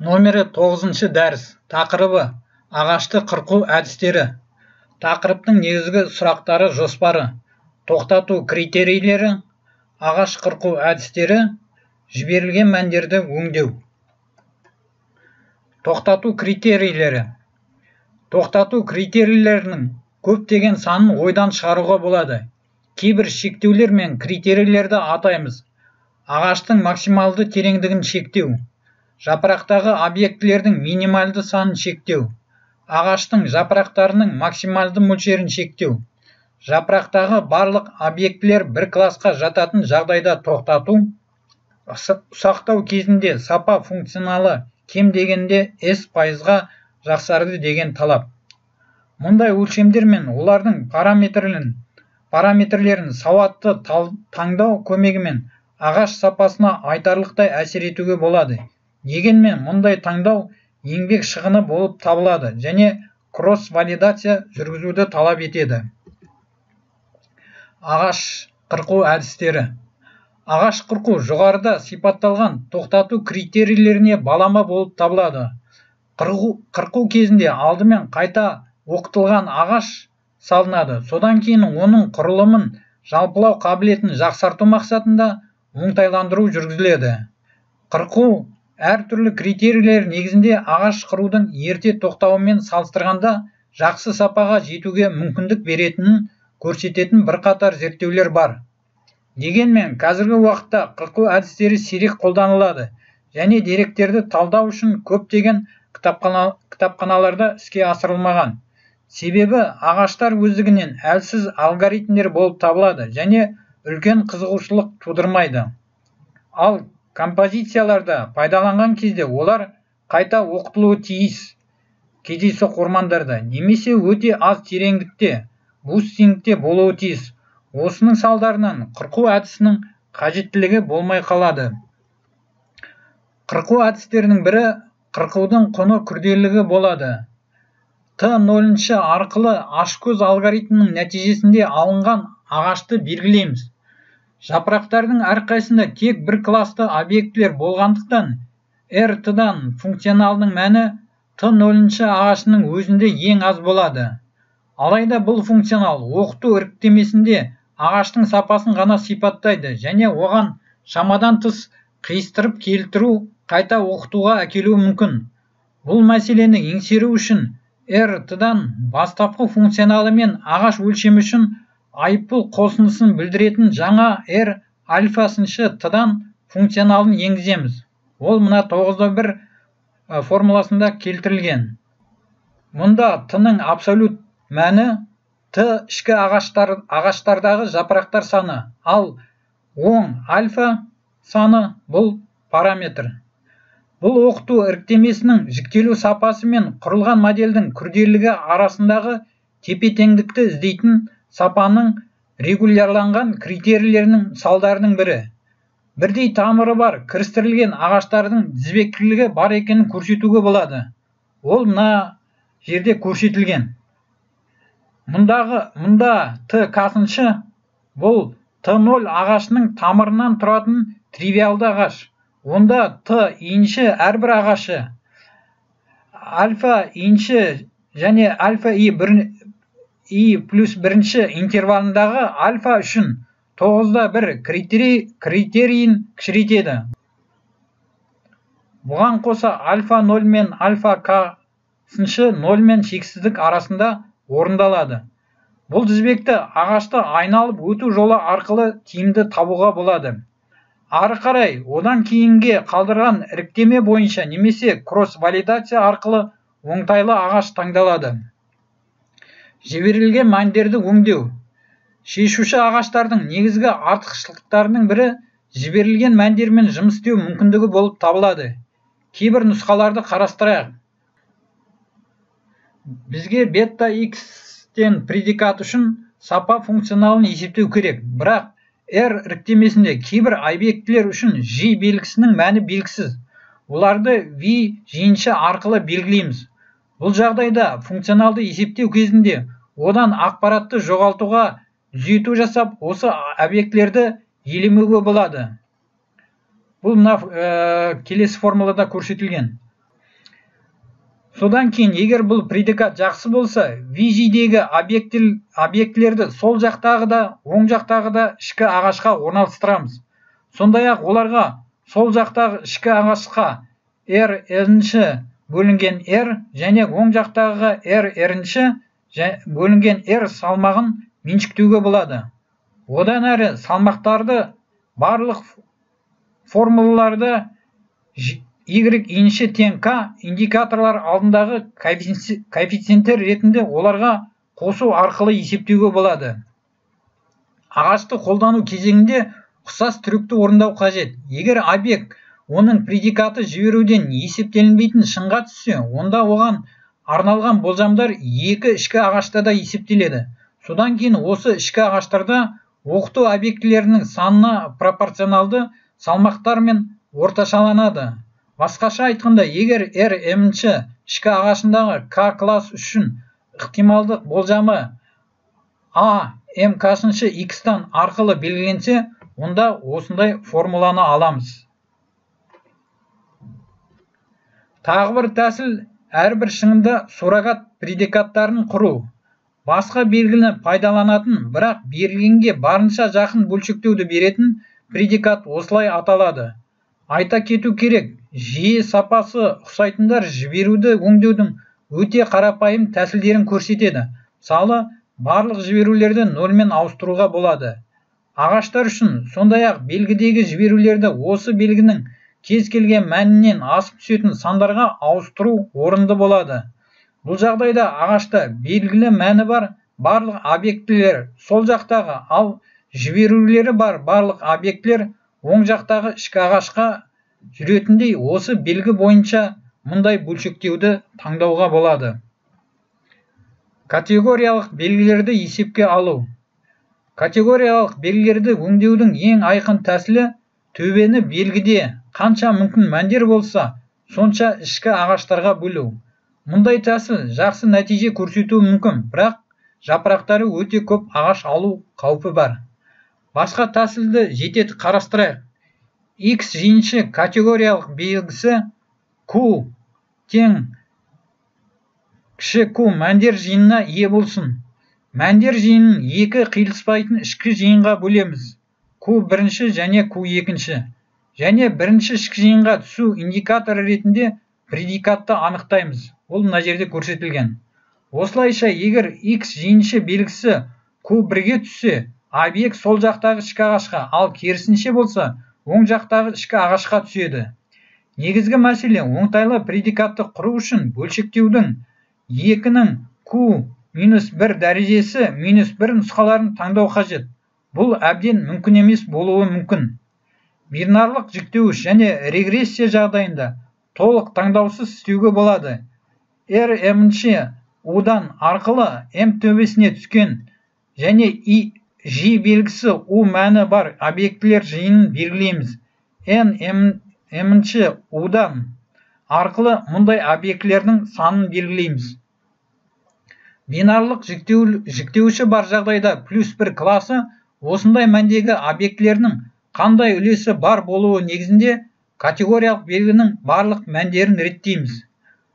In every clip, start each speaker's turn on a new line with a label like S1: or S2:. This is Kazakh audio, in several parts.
S1: Номері 9-шы дәріс. Тақырыбы: ағашты қырқу әдістері. Тақырыптың негізгі сұрақтары: жоспары, тоқтату критерийлері, ағаш қырқу әдістері, жіберілген мәндерді өңдеу. Тоқтату критерийлері. Тоқтату критерийлерінің көптеген санын ойдан шығаруға болады. Кейбір шектеулер мен критерийлерді атаймыз. Ағаштың максималды тереңдігін шектеу, жапырақтағы объектілердің минималды санын шектеу, ағаштың жапырақтарының максималды мөлшерін шектеу, жапырақтағы барлық объектілер бір классқа жататын жағдайда тоқтату, ұсақтау кезінде сапа функционалы кем дегенде S%-ға жақсарды деген талап. Мұндай өлшемдер мен олардың параметрлерін сауатты таңдау көмегімен ағаш сапасына айтарлықтай әсер етуге болады. Дегенмен мұндай таңдау еңбек шығыны болып табылады және кросс-валидация жүргізуді талап етеді. Ағаш қырқу әдістері. Ағаш қырқу жоғарыда сипатталған тоқтату критерийлеріне балама болып табылады. Қырқу кезінде алдымен қайта оқытылған ағаш салынады. Содан кейін оның құрылымын жалпылау қабілетін жақсарту мақсатында оңтайландыру жүргізіледі. Қырқу әртүрлі критерийлер негізінде ағаш қырудың ерте тоқтауымен салыстырғанда жақсы сапаға жетуге мүмкіндік беретінін көрсететін бірқатар зерттеулер бар. Дегенмен қазіргі уақытта қырқу әдістері сирек қолданылады және деректерді талдау үшін көптеген кітапханаларда іске асырылмаған. Себебі ағаштар өздігінен әлсіз алгоритмдер болып табылады және үлкен қызығушылық тудырмайды. Ал композицияларда пайдаланған кезде олар қайта оқытылуы тиіс. Кездейсоқ ормандарда немесе өте аз тереңдікте, бустингте болуы тиіс. Осының салдарынан қырқу әдісінің қажеттілігі болмай қалады. Қырқу әдістерінің бірі қырқудың құны күрделілігі болады. Т0 арқылы ашкөз алгоритмінің нәтижесінде алынған ағашты белгілейміз. Жапырақтардың әрқайсында тек бір класты объектілер болғандықтан R-дан функционалының мәні Т0 ағашының өзінде ең аз болады. Алайда бұл функционал оқыту іріктемесінде ағаштың сапасын ғана сипаттайды және оған шамадан тыс қиыстырып келтіру қайта оқытуға әкелуі мүмкін. Бұл мәселені еңсеру үшін R-дан бастапқы функционалы мен ағаш өлшемі үшін айыппұл қосындысын білдіретін жаңа R-альфа-Т-дан функционалын енгіземіз. Ол мына 9-1 формуласында келтірілген. Мұнда Т-ның абсолют мәні Т ішкі ағаштардағы жапырақтар саны, ал оң альфа саны бұл параметр. Бұл оқыту іріктемесінің жіктелу сапасы мен құрылған модельдің күрделілігі арасындағы тепе-теңдікті іздейтін сапаның регулярланған критерийлерінің салдарының бірі. Бірдей тамыры бар кірістірілген ағаштардың тізбектілігі бар екенін көрсетуге болады. Ол мына жерде көрсетілген. Мұнда Т касыншы бұл Т0 ағашының тамырынан тұратын тривиалды ағаш. Онда Т инші әрбір ағашы альфа инші және альфа и плюс бірінші интервалындағы альфа үшін 9-1 критерийін кішірейтеді. Бұған қоса альфа 0 мен альфа касыншы 0 мен шексіздік арасында орындалады. Бұл тізбекті ағашты айналып өту жолы арқылы тиімді табуға болады. Ары қарай одан кейінге қалдырған іріктеме бойынша немесе кросс-валидация арқылы оңтайлы ағаш таңдалады. Жіберілген мәндерді өңдеу. Шешуші ағаштардың негізгі артықшылықтарының бірі жіберілген мәндермен жұмыс істеу мүмкіндігі болып табылады. Кейбір нұсқаларды қарастырайық. Бізге бета X-тен предикат үшін сапа функционалын есептеу керек, бірақ R іріктемесінде кейбір объектілер үшін G белгісінің мәні белгісіз. Оларды V жиыншы арқылы белгілейміз. Бұл жағдайда функционалды есептеу кезінде одан ақпаратты жоғалтуға түзету жасап, осы объектілерді елемеуге болады. Бұл келесі формулада көрсетілген. Содан кейін егер бұл предикат жақсы болса, VG-дегі объектілерді сол жақтағы да, оң жақтағы да ішкі ағашқа орналастырамыз. Сондай-ақ оларға сол жақтағы ішкі ағашқа R-ші бөлінген R және оң жақтағы R-ші бөлінген R салмағын меншіктеуге болады. Одан әрі салмақтарды барлық формулаларды Y-ші тең K индикаторлар алдындағы коэффициенттер ретінде оларға қосу арқылы есептеуге болады. Ағашты қолдану кезеңінде ұқсас трюкті орындау қажет. Егер объект оның предикаты жіберуден есептелінбейтін шынға түссе, онда оған арналған болжамдар екі ішкі ағашта да есептеледі. Содан кейін осы ішкі ағаштарда оқыту объектілерінің санына пропорционалды салмақтармен орташаланады. Басқаша айтқанда, егер R-ші ішкі ағашындағы K класс үшін ықтималдық болжамы A M-ші X-тан арқылы белгіленсе, онда осындай формуланы аламыз. Тағы бір тәсіл әрбір шыңында суррогат предикаттарын құру. Басқа белгіні пайдаланатын, бірақ берілгенге барынша жақын бөлшектеуді беретін предикат осылай аталады. Айта кету керек, жиі сапасы ұқсайтындар жіберуді өңдеудің өте қарапайым тәсілдерін көрсетеді. Мысалы, барлық жіберулерді нөлмен ауыстыруға болады. Ағаштар үшін сондай-ақ белгідегі жіберулерді осы белгінің кез келген мәнінен асып түсетін сандарға ауыстыру орынды болады. Бұл жағдайда ағашта белгілі мәні бар барлық объектілер сол жақтағы, ал жіберулері бар барлық объектілер оң жақтағы ішкі ағашқа жүретіндей осы белгі бойынша мұндай бөлшектеуді таңдауға болады. Категориялық белгілерді есепке алу. Категориялық белгілерді өңдеудің ең айқын тәсілі төбені белгіде қанша мүмкін мәндер болса, сонша ішкі ағаштарға бөлу. Мұндай тәсіл жақсы нәтиже көрсетуі мүмкін, бірақ жапырақтары өте көп ағаш алу қаупі бар. Басқа тәсілді жете қарастырайық. X жиыншы категориялық белгісі Q тең кіші Q мәндер жиынына ие болсын. Мәндер жиынын екі қиылыспайтын ішкі жиынға бөлеміз. Q бірінші және Q екінші. Және бірінші ішкі жиынға түсу индикаторы ретінде предикатты анықтаймыз. Ол мына жерде көрсетілген. Осылайша, егер X жиыншы белгісі Q1-ге түссе, объект сол жақтағы ішкі ағашқа, ал керісінше болса, оң жақтағы ішкі ағашқа түседі. Негізгі мәселе оңтайлы предикатты құру үшін бөлшектеудің 2-нің Q-1 дәрежесі -1 нұсқаларын таңдау қажет. Бұл әбден мүмкін емес болуы мүмкін. Бинарлық жіктеуіш және регрессия жағдайында толық таңдаусыз істеуге болады. R-ші U-дан арқылы M төбесіне түскен және G белгісі U мәні бар объектілер жиынын белгілейміз. N-ші U-дан арқылы мұндай объектілердің санын белгілейміз. Бинарлық жіктеуіші бар жағдайда +1 класы осындай мәндегі объектілерінің қандай үлесі бар болуы негізінде категориялық белгінің барлық мәндерін реттейміз.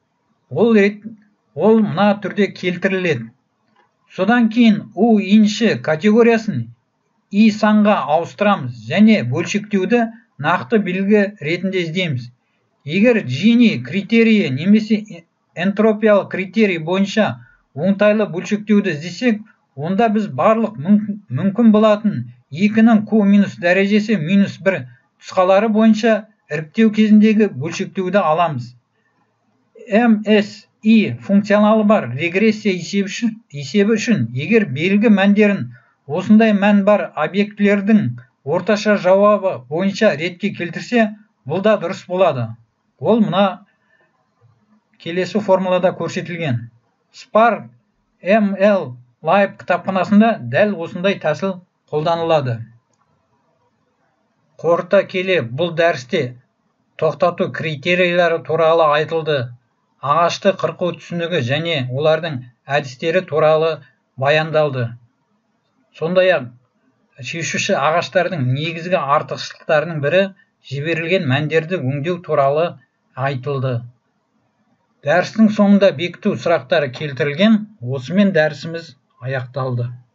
S1: Ол мына түрде келтіріледі. Содан кейін U-ші категориясын I санға ауыстырамыз және бөлшектеуді нақты белгі ретінде іздейміз. Егер Джини критерийі немесе энтропиялық критерий бойынша оңтайлы бөлшектеуді іздесек, онда біз барлық мүмкін болатын 2-нің Q- дәрежесі -1 нұсқалары бойынша іріктеу кезіндегі бөлшектеуді аламыз. MSI функционалы бар регрессия есебі үшін, егер белгі мәндерін осындай мән бар объектілердің орташа жауабы бойынша ретке келтірсе, бұл да дұрыс болады. Ол мына келесі формулада көрсетілген. Spark ML Lab кітапханасында дәл осындай тәсіл қолданылады. Қорыта келе, бұл дәрісте тоқтату критерийлері туралы айтылды. Ағашты қырқу түсінігі және олардың әдістері туралы баяндалды. Сондай-ақ шешуші ағаштардың негізгі артықшылықтарының бірі жіберілген мәндерді өңдеу туралы айтылды. Дәрістің соңында бекіту сұрақтары келтірілген. Осымен дәрісіміз аяқталды.